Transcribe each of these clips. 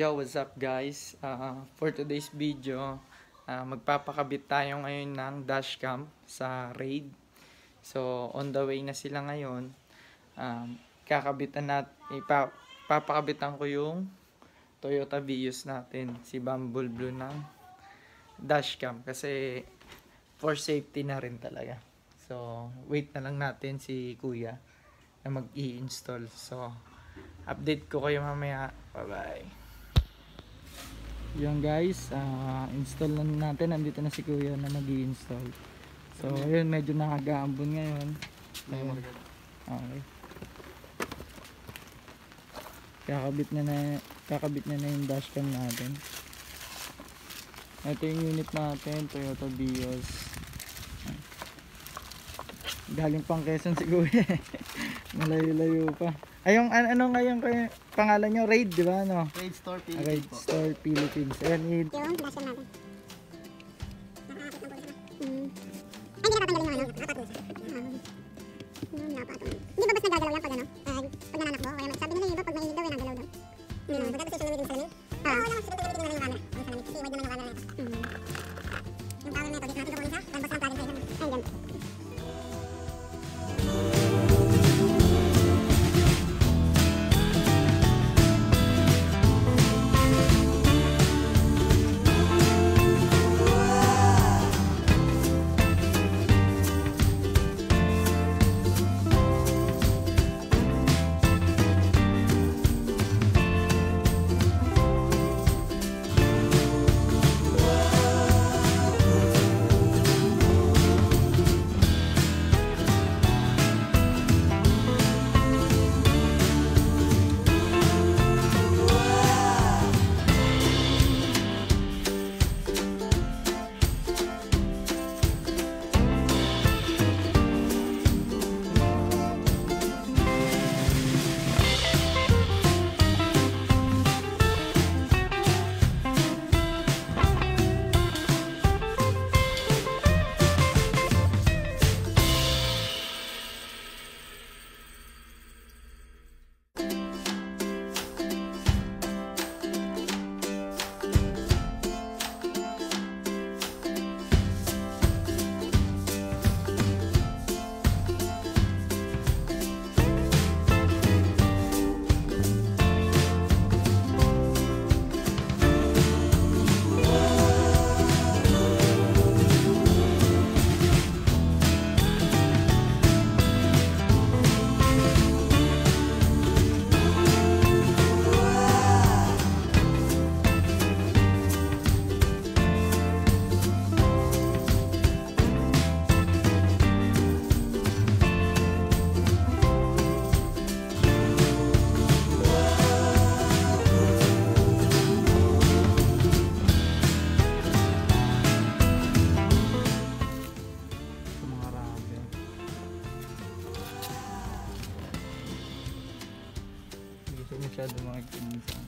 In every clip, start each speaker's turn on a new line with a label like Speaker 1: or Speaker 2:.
Speaker 1: Yo, what's up guys? For today's video, magpapakabit tayo ngayon ng dashcam sa Raid. So, on the way na sila ngayon. Papakabitan ko yung Toyota Vios natin, si Bumble Blue ng dashcam kasi for safety na rin talaga. So, wait na lang natin si Kuya na mag-i-install. So, update ko kayo mamaya. Bye-bye. Yan guys, install na natin. Nandito na si Kuya na mag-i-install. So, ayun, medyo nakagaambon ngayon. Okay. Kakabit na yung dashcam natin. Ito yung unit natin, Toyota Vios. Galing pang Quezon si Kuya. Malayo-layo pa. Ayong ano ngayon kayo pangalan nyo? Raid, di ba? No?
Speaker 2: Raid Store Philippines.
Speaker 1: Raid Store Philippines. Ayan,
Speaker 3: yung dashcam natin. Nakakapit ng pulis na. Ay, hindi na tatanggalin yung ano? Nakakapit hindi ba basta nagagalaw yan pag ano? Pag nananakbo? Kaya sabi nila yung iba pag mainit daw, nagagalaw daw. Pag gusto siya gamitin sa lamin? Oo, wala kasi gamitin nila yung camera. Ang salamin. Kasi wag naman yung camera na ito. Yung tawag na ito, dito natin gawin sa? Basta ang plugin sa ilalim. Ay, ganito.
Speaker 1: Masyado makikita.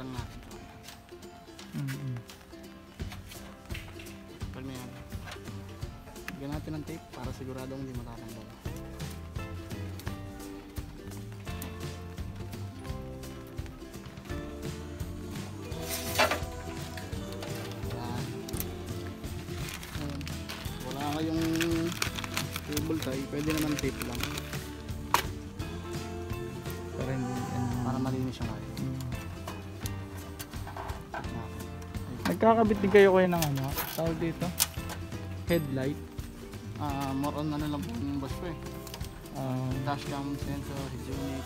Speaker 2: lang natin.
Speaker 1: Mm.
Speaker 2: Pag na yan. Bigyan natin ng tape para siguradong hindi matatanggal. Yan. Ayan. Wala kayong cable tie, pwede naman tape lang.
Speaker 1: Para hindi,
Speaker 2: Para malinis siya kayo.
Speaker 1: Nagkakabit din kayo ng ano, tawag dito? Headlight.
Speaker 2: More on ano lang po yung boss ko eh. Dashcam, sensor, head unit.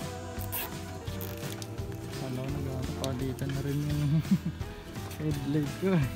Speaker 1: Ano, nagkakapalitan na rin yung headlight ko eh.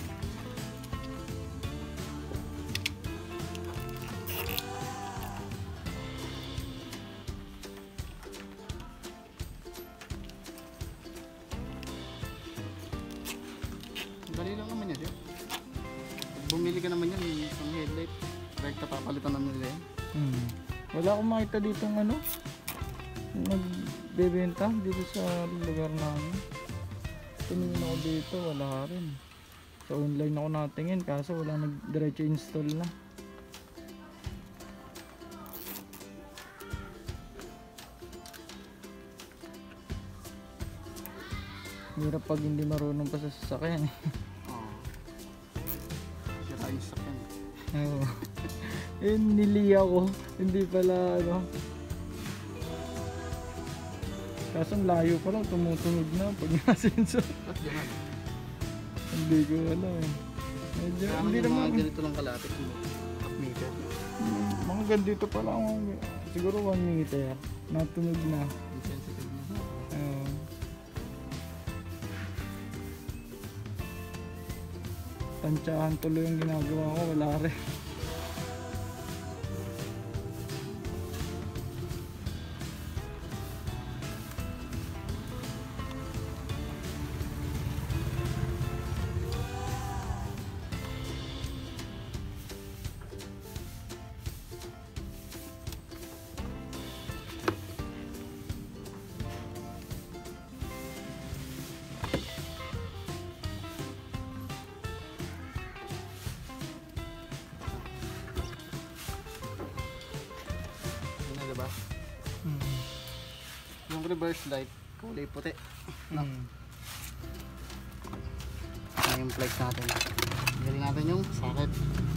Speaker 2: Dali lang naman yan, sir. Pag bumili ka naman yan, isang headlight, direct ka papalitan na nila yan.
Speaker 1: Wala akong makita dito ng ano, nagbebenta dito sa lugar namin. Tingin ako dito, wala rin. Sa online ako natingin, kaso wala nag-diretso install na. Hirap pag hindi marunong pa sa sasakyan.
Speaker 2: Oo. Sira yung sakyan.
Speaker 1: Oo. Eh, nili ako. Hindi pala ano. Kaso ang layo pa lang, tumutunog na pag nasenso.
Speaker 2: Ba't yan?
Speaker 1: Hindi ko alam eh. Medyo,
Speaker 2: Kaya
Speaker 1: hindi
Speaker 2: yung mga
Speaker 1: naman.
Speaker 2: ganito lang kalapit mo. Half meter.
Speaker 1: Mga ganito pa lang. Siguro 1 meter. Natunog na.
Speaker 2: Yung sensitive niya.
Speaker 1: Oo. Tansyahan tuloy yung ginagawa ko. Wala rin.
Speaker 2: Yun na, diba? Yung reverse light, kulay puti. No? Ayan yung flex natin. Galing natin yung socket.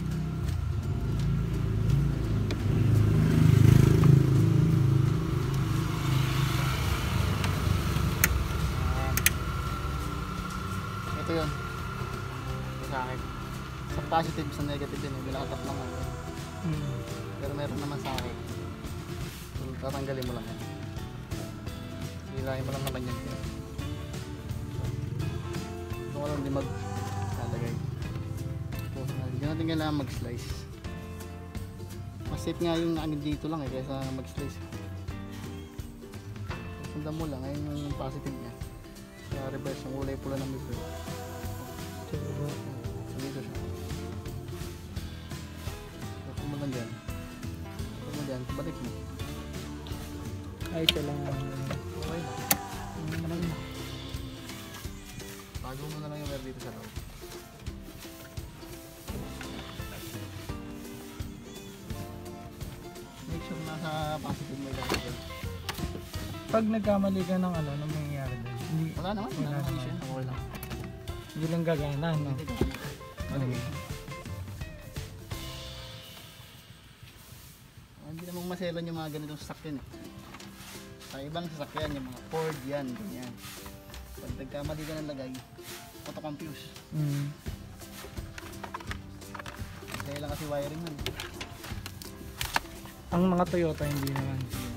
Speaker 2: Ito yun. Yung socket. Sa positive, sa negative din. Binakatap lang ako. Pero meron naman sa akin. Tatanggalin mo lang yan. Hilahin mo lang naman yan. Ito ka lang di maglalagay. Hindi natin kailangan mag-slice. Mas safe nga yung ano dito lang eh, kaysa mag-slice. Sundan mo lang, ayun yung positive niya. Sa reverse, yung kulay pula ng mirror. So dito siya. Ito mo lang dyan. Ito mo dyan, balik mo.
Speaker 1: Ay, siya lang.
Speaker 2: Okay na. Naman na. Bago mo na lang yung wire dito sa loob. Make sure nasa positive mo ilagay.
Speaker 1: Pag nagkamali ka ng ano, anong mangyayari doon? Hindi,
Speaker 2: Wala naman.
Speaker 1: Wala
Speaker 2: Wala
Speaker 1: naman.
Speaker 2: siya. Okay lang.
Speaker 1: hindi lang gagana, no?
Speaker 2: Okay. Hindi namang maselan yung mga ganitong sasakyan eh. Sa ibang sasakyan, yung mga Ford yan, ganyan. Pag nagkamali ka ng lagay, auto-confuse. Kaya lang kasi wiring nun.
Speaker 1: Ang mga Toyota hindi naman.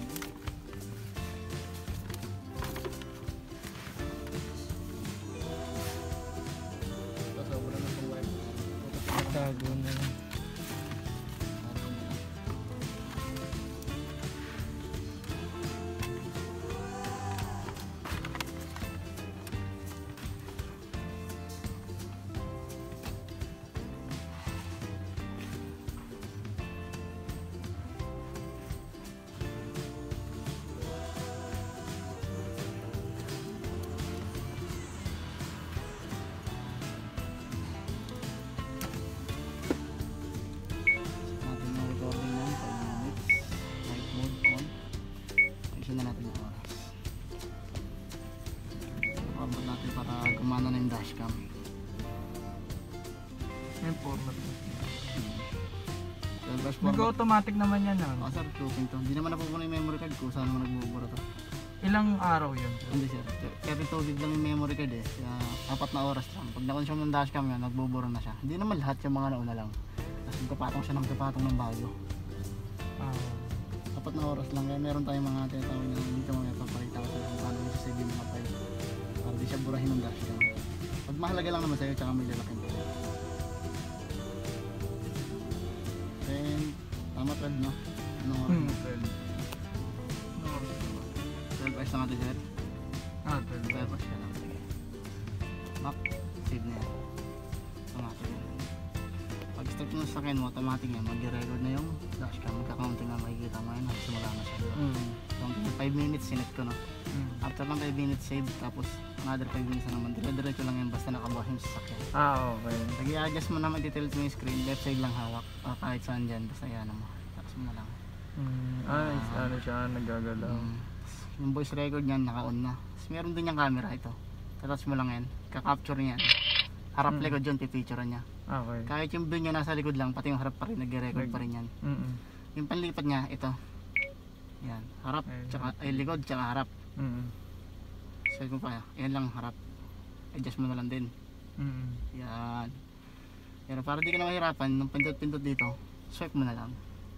Speaker 2: Ito, sobra na itong wire.
Speaker 1: Tago na lang.
Speaker 2: natin para gumana na yung dashcam.
Speaker 1: Yung format.
Speaker 2: Dashboard format.
Speaker 1: Nag-automatic naman yan ah.
Speaker 2: Sir, closing to. Hindi naman napupuno yung memory card ko. Saan naman nagbubura to?
Speaker 1: Ilang araw yun?
Speaker 2: Hindi sir. 32 gig lang yung memory card eh. Kaya 4 na oras lang. Pag na-consume ng dashcam yan, nagbubura na siya. Hindi naman lahat yung mga nauna lang. Tapos magkapatong siya ng kapatong ng bago. 4 na oras lang. Kaya meron tayong mga tinatawag na dito mga papakita ko sila kung paano mo sasave yung mga file. Para di siya burahin ng dashcam. Pag mahalaga lang naman sa'yo, tsaka may lalaking file. Then, tama 12 no? Anong oras? 12 hours lang natin sir. 12 hours ka lang. Map, save na yan. Automatic yan. Pag start mo sa akin mo, automatic yan. Mag-record na yung dashcam. Magka-counting na makikita mo yan. Simula na siya. Counting 5 minutes, sinet ko no. After ng 5 minutes save, tapos another 5 minutes na naman. Dire-diretso lang yan basta nakabukas yung sasakyan.
Speaker 1: Okay.
Speaker 2: Pag i-adjust mo naman, details mo yung screen, left side lang hawak. Kahit saan dyan, basta yan mo. Tapos mo na lang.
Speaker 1: Ano siya, nagagalaw.
Speaker 2: Yung voice record niyan naka-on na. Tapos meron din yung camera ito. Tatouch mo lang yan. Ka-capture niyan. Harap likod yun, pipicturean niya.
Speaker 1: Okay.
Speaker 2: Kahit yung view niya nasa likod lang, pati yung harap pa rin, nagre-record pa rin yan. Yung panlipat niya, ito. Yan. Harap, tsaka, likod, tsaka harap. Side mo pa, yan lang harap. Adjust mo na lang din. Yan. Pero para di ka na mahirapan, nung pindot-pindot dito, swipe mo na lang.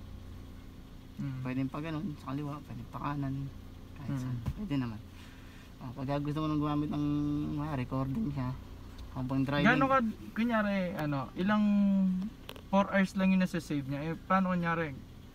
Speaker 2: Pwede pa ganun, sa kaliwa, pwede pa kanan. Kahit saan, pwede naman. Pag gusto mo nang gumamit ng recording siya habang driving.
Speaker 1: Gano'n ka, kunyari, ilang 4 hours lang yung nasa-save niya. Paano kunyari,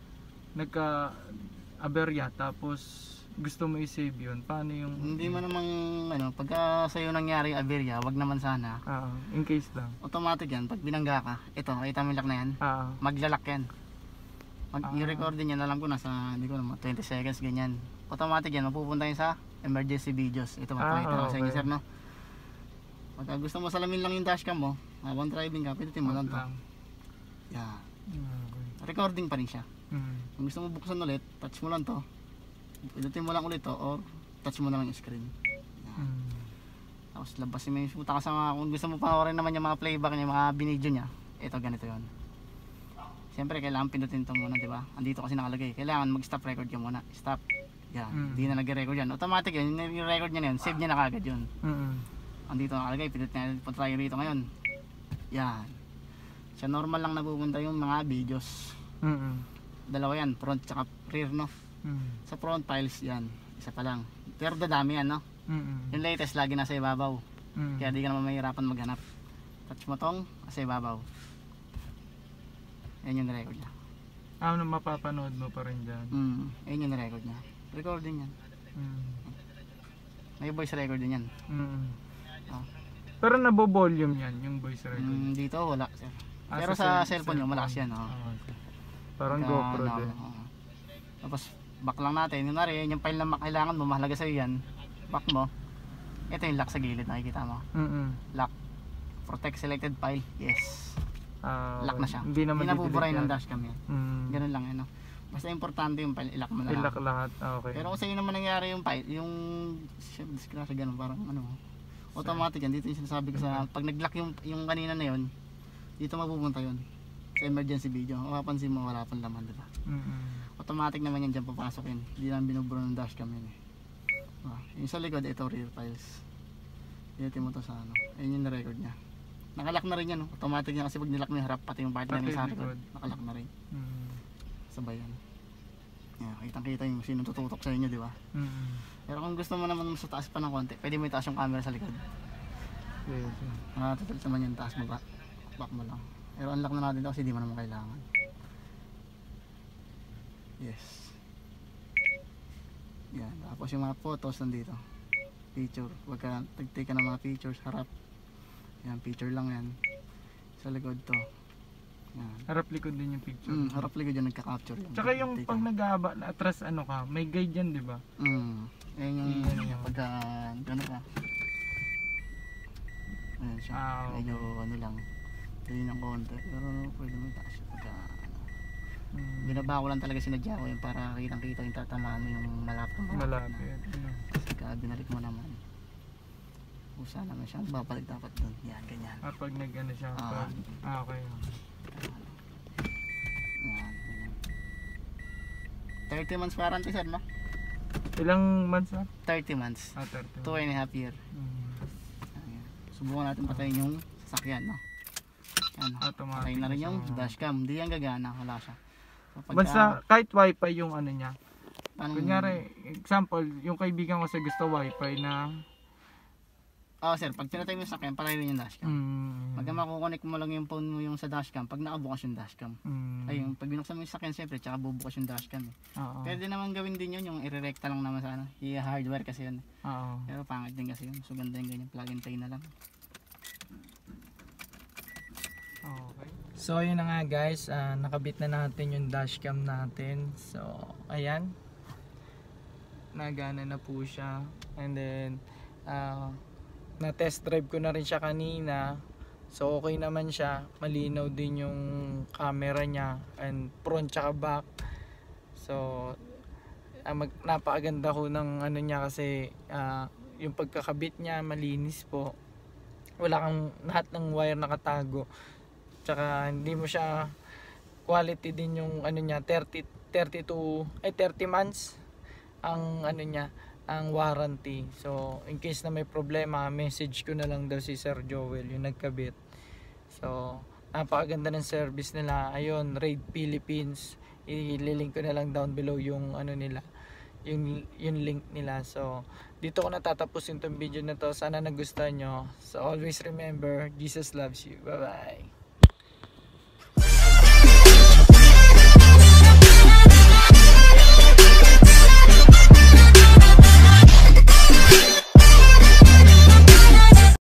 Speaker 1: nagka-aberya, tapos gusto mo i-save yun? Paano yung...
Speaker 2: Hindi mo namang, pagka sa'yo nangyari aberya, wag naman sana.
Speaker 1: In case lang.
Speaker 2: Automatic yan, pag binangga ka, ito, nakita mo yung lock na yan, maglalak yan. Yung recording yan, alam ko nasa, hindi ko naman, 20 seconds, ganyan. Automatic yan, mapupunta yun sa emergency videos. Ito, mapakita ko sa inyo sir, no? Pagka gusto mo salamin lang yung dashcam mo, habang driving ka, pindutin mo lang to. Yan. Recording pa rin siya. Kung gusto mo buksan ulit, touch mo lang to. Pindutin mo lang ulit to, or touch mo na lang yung screen. Yan. Tapos labasin mo yung puta ka sa mga, kung gusto mo panoorin naman yung mga playback niya, mga binidyo niya, ito, ganito yun. Siyempre, kailangan pindutin ito muna, di ba? Andito kasi nakalagay. Kailangan mag-stop record ka muna. Stop. Yan. Hindi na nag-record yan. Automatic yun. Yung record niya na yun. Save niya na kagad yun. Andito nakalagay. Pindutin na punta tayo rito ngayon. Yan. Sa normal lang napupunta yung mga videos. Dalawa yan. Front tsaka rear, no? Sa front files yan. Isa pa lang. Pero dadami yan, no? Yung latest lagi nasa ibabaw. Kaya di ka naman mahirapan maghanap. Touch mo tong nasa ibabaw. Yan yung record niya.
Speaker 1: Mapapanood mo pa rin dyan.
Speaker 2: Yan yung record niya. Recording yan. May voice record din yan.
Speaker 1: Pero nabo-volume yan, yung voice record.
Speaker 2: Dito wala sir. Pero sa cellphone nyo malakas yan.
Speaker 1: Parang GoPro din.
Speaker 2: Tapos back lang natin. Yung nari, yung file na kailangan mo, mahalaga sa'yo yan. Back mo. Ito yung lock sa gilid, nakikita mo. Lock. Protect selected file. Yes. Lock na siya. Hindi na buburay ng dashcam yan. Ganun lang yan. Basta importante yung file, ilock mo na lang.
Speaker 1: Ilock lahat, okay.
Speaker 2: Pero kung sa'yo naman nangyari yung file, yung discretion ganun, parang automatic yan. Dito yung sinasabi ko sa, pag nag-lock yung kanina na yun, dito mapupunta yun. Sa emergency video. Mapapansin mo wala pang laman, diba? Automatic naman yan dyan papasok yun. Hindi naman binubura ng dashcam yun. Yung sa likod, ito rear files. Pinitin mo to sa ayun yung na-record niya. Nakalock na rin yan, automatic yan kasi pag nilock mo yung harap, pati yung part na sa likod, nakalock na rin. Sabay yan. Kitang kita yung sino tututok sa inyo, di ba? Pero kung gusto mo naman sa taas pa ng konti, pwede mo itaas yung camera sa likod. Nakatutulit naman yung taas mo ba? Back mo lang. Pero unlock na natin ito kasi di mo naman kailangan. Yes. Yan. Tapos yung mga photos nandito. Picture. Huwag ka tag-take ka ng mga pictures. Harap. Yan. Picture lang yan. Sa likod to. Yan.
Speaker 1: Harap likod din yung picture.
Speaker 2: Harap likod yung nagka-capture.
Speaker 1: Tsaka yung pag nag-aaba, atras ka, may guide yan, di ba?
Speaker 2: Yan yung pagka, gano'n ka. Ayan siya. Medyo lang. Pwede ng konti. Pero pwede mo itaas siya pagka, binaba ko lang talaga sinadya ko yung para kitang-kita yung tatamaan mo yung malapit.
Speaker 1: Malapit.
Speaker 2: Kasi binalik mo naman. Pusa naman siya. Babalik dapat doon. Yan, ganyan.
Speaker 1: Pag nag-ano siya.
Speaker 2: Ah.
Speaker 1: Okay.
Speaker 2: Yan, ganyan. 30 months warranty sir, no?
Speaker 1: Ilang months na?
Speaker 2: 30 months.
Speaker 1: 30.
Speaker 2: 2.5 year. Ayan. Subukan natin patayin yung sasakyan, no? Yan.
Speaker 1: Automatic
Speaker 2: Patayin na rin yung
Speaker 1: siya.
Speaker 2: dashcam. Hindi yan gagana. Wala siya. So,
Speaker 1: Basta kahit wifi yung ano niya.
Speaker 2: anong-
Speaker 1: Kunyari, example, yung kaibigan ko sa gusto wifi na
Speaker 2: sir, pag pinatay mo yung sasakyan, patayin rin yung dashcam. Pagka makukonek mo lang yung phone mo yung sa dashcam, pag nakabukas yung dashcam. Ay, yung pag binuksan mo yung sasakyan, siyempre, tsaka bubukas yung dashcam.
Speaker 1: Oo.
Speaker 2: Pwede naman gawin din yun, yung i-recta lang naman sa ano, i-hardware kasi yun.
Speaker 1: Oo.
Speaker 2: Pero pangit din kasi yun, so ganda yung ganyan, plug and play na lang.
Speaker 1: Okay. So ayun na nga guys, nakabit na natin yung dashcam natin. So ayan, nagana na po siya. And then na test drive ko na rin siya kanina. So okay naman siya, malinaw din yung camera niya and front tsaka back. So napakaganda ko ng ano niya kasi yung pagkakabit niya malinis po. Wala kang lahat ng wire nakatago. Tsaka hindi mo siya quality din yung ano niya 30 months ang ano niya ang warranty. So in case na may problema, message ko na lang daw si Sir Joel yung nagkabit. So napakaganda ng service nila. Ayun, Raid Philippines, ililink ko na lang down below yung ano nila, yung link nila. So dito ko natatapusin tong video na to. Sana nagustuhan nyo. So always remember, Jesus loves you. Bye bye.